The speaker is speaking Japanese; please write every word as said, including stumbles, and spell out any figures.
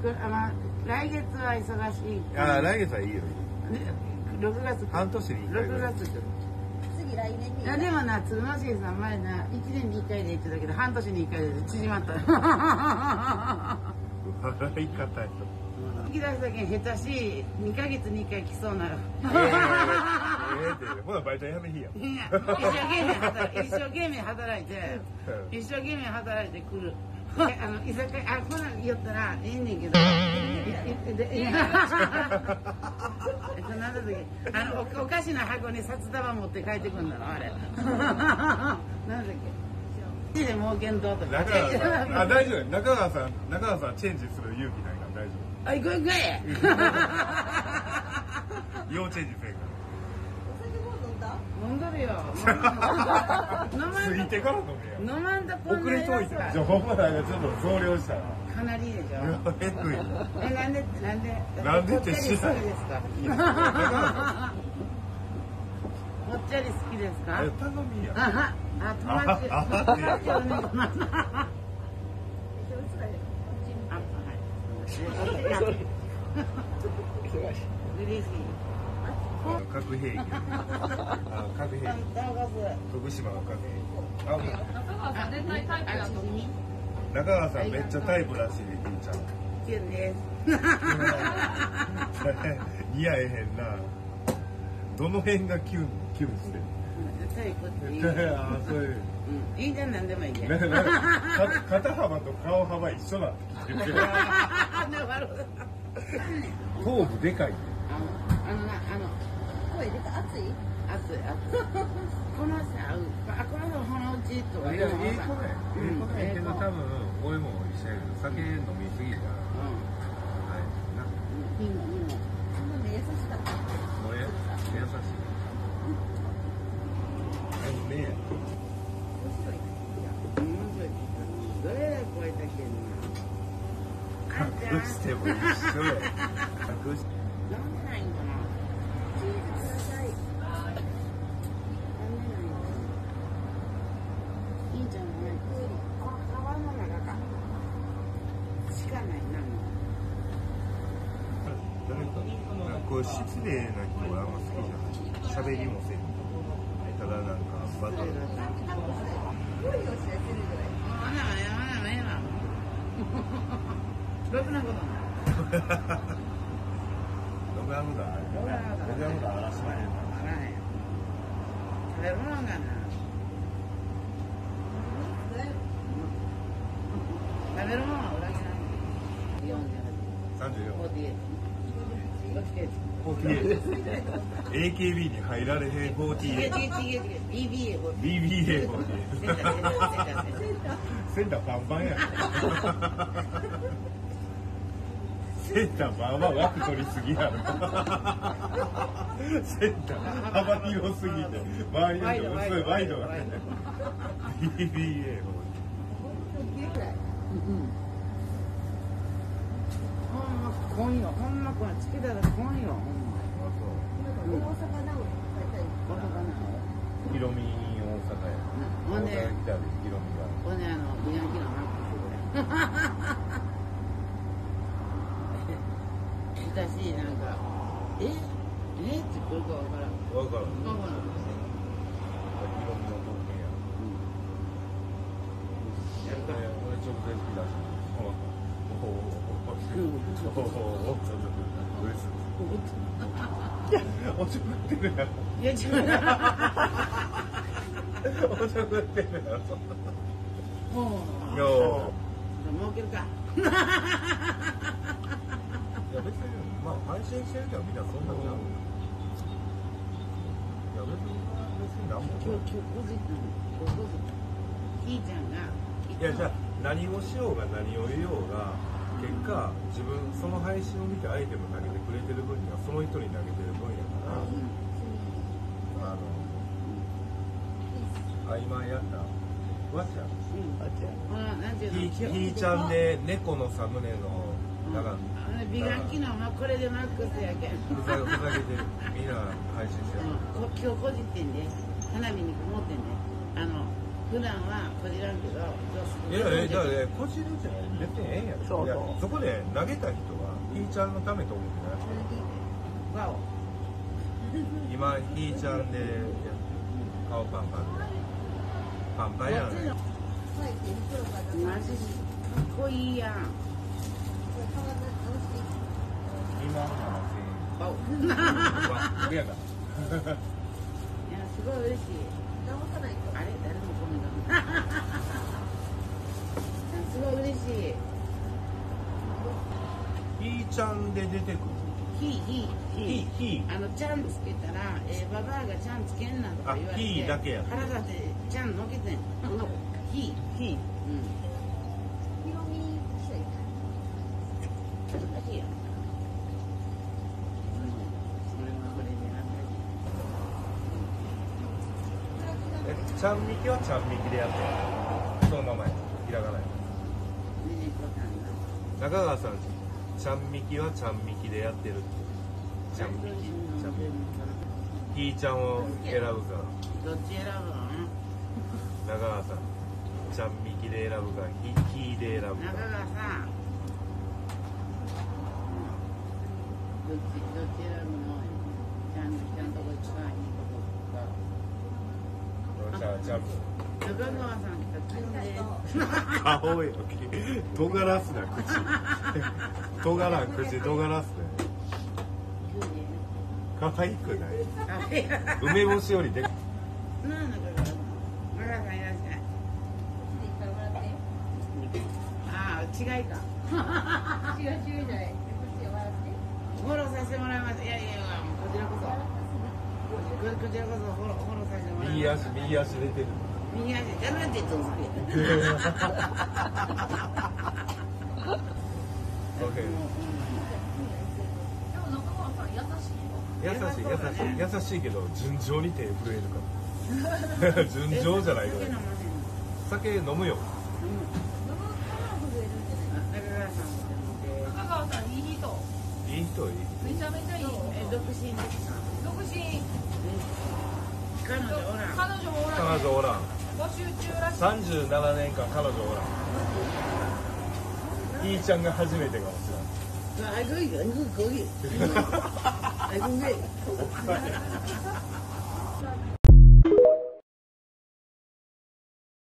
あまあ来月は忙しい。 ああ来月はいいよ。 ろくがつ半年にいっかい。 ろくがつ次来年に。いやでもな鶴之助さん前ないちねんにいっかいで言ってたけど半年にいっかいで縮まった。 笑い方よ。 引き出したけん下手しにかげつにいっかい来そうなる。 ええってほなバイトやめひや。 一生懸命働い一生懸命働いて一生懸命働いてくる。あの居酒屋あこんなん言ったらええねんけど。えっとなんだっけあのお菓子の箱に札束持って帰ってくるんだろあれ。なんだっけ。で儲けんととか。 中川さんあ大丈夫中川さん中川さんチェンジする勇気ないから大丈夫。 あ、行こう行こう。要チェンジせんから。 お酒も飲んだ？飲んだるよ。 ついてから飲めや。 飲まんとこんな遅れといて。じゃあほんまなんかちょっと増量したら。 かなりでしょ。 えぐい。 え、なんでなんで。 なんでって知らないですか。もっちゃり好きですか？ え、頼みや。 あは、あ、友達。友達をね。嬉しい。 核兵器。あ、核兵器。徳島の核兵器。あ、 中川さん絶対タイプやと思う。 中川さんめっちゃタイプらしいで、ひーちゃん。 キュンです。 似合えへんな。どの辺がキュンキュンしてる？ タイプっていい。 あ、そういう。 うん、いいじゃんなんでもいいね。 肩幅と顔幅一緒だって聞いてる。頭部でかいね。 あの、あのな、あの、声出た、熱い。熱い、熱い。このさ、あ、この子、このうちとか。 いや、いい子ね。いい子ね。けど、多分、俺も一緒やけど、酒飲みすぎたら。うん。はい。な。 いいの、いいの。そんな目優しかった。 もうや、優しい。ねえ。 面白い。面白い。どれだ、こうやったっけな。 隠しても一緒や。隠して。 なんでないんかな。チーズください。なんでないの。いいんじゃない。あ、カバンの中か。しかないな。 誰か、こう失礼な人はあんま好きじゃない。喋りもせん。ただなんかバトル。 あ、なめえ、なめえな。ろくなことない。 ログアムだ。ログアムだ。あらしまへん。 あらへん。食べるもんがな。食べるもんは裏切らない。四十八。 三十四。 フォーティエイト。フォーティエイト。 フォーティエイト。エーケービー に入られへんフォーティエイト。 ビービーエー フォーティエイト。 ビービーエー フォーティエイト。センターパンパンや。センターバーは枠取りすぎやろ。センター幅広すぎて周りの人薄いワイドがね。ビービーエー も。 ほんまこんよ。ほんまこれつけたらこんよ。ほんま。大阪なの。大阪なの。 ヒロミ大阪や。 ほんで。 ヒロミが。 ほんであの宮城のマックスこれ。私なんかええってこれかわからん。 わからん。 わからん。 ヒロミの冒険や。 やるか。 俺直接来だし。おおおおおおおちょくってるやろ。 いや違う。 おちょくってるやろ。 もう。 よう。 儲けるか。 いや別にまあ配信してるけどみんなそんなことない。いや別に別に何も。 今日今日ごじ今日ごじ。ひーちゃんが。 いやじゃあ何をしようが何を言おうが結果自分その配信を見てアイテム投げてくれてる分にはその人に投げてる分やから、うん、あの、うん、あ今やったわちゃん、ひーちゃんで猫のサムネのだから美顔機能もこれでマックスやけん。 ふざふざけてみんな配信してる。 今日こじってんで花火に持ってんであの普段はこじらんけど、 いやいや、だからね、こじるじゃない別にええんやろ。 そうそういやそこで投げた人はひーちゃんのためと思ってない。 わお。 今ひーちゃんでやってる顔パンパンでパンパンやんね。 マジかっこいいやん。 にまんななせんえん。 わお。いうわこれやからや、すごい嬉しい。あれ、誰もこんな。すごい嬉しい。 ひーちゃんで出てくる。 ひ、ひ、 ひひあの、ちゃんつけたら、えー、ババアがちゃんつけんなとか言われて。 あひだけや腹立って、ちゃんのけてん。ひ、 ひうん。恥ずかしいやん。それはこれでえちゃんみきはちゃんみきでやってる。そのままや。ひらがなや。中川さん、ちゃんみきはちゃんみきでやってるって。ちゃんみき、ちゃんみき。ひーちゃんを選ぶか。 どっち選ぶの？ 中川さん、ちゃんみきで選ぶか、ひ、ひで選ぶか。 中川さん。どっち、どっち選ぶの？ちゃん、ちゃんとこ一番いいことか。 じゃあ、じゃあ、 中川さん来たんで。 顔よ。尖らすな、口。尖らん、口、尖らすね。可愛くない。梅干しよりで。 なんだ中川さん。中川さんいらっしゃい。ああ、違いか。 違う違うじゃない。 フォローさせてもらいます。いやいやいや、こちらこそ。ここちらこそフォロー、フォローさせてもらいます。 右足、右足出てる。 右足、じゃなくてどうする。 オッケー。 でも中川さん優しいよ。 優しい、優しい、優しいけど、純情に手震えるから。純情じゃないよ。酒飲むよ。 中川さんいい人。 いい人いい。 めちゃめちゃいい人。 え、独身ですか？ 独身。 彼女おらん。 彼女もおらん。 彼女おらん。 募集中らしい。 さんじゅうななねんかん彼女おらん。いいちゃんが初めてかもしれない。 あ、ごいよ、ごい。あ、ごい。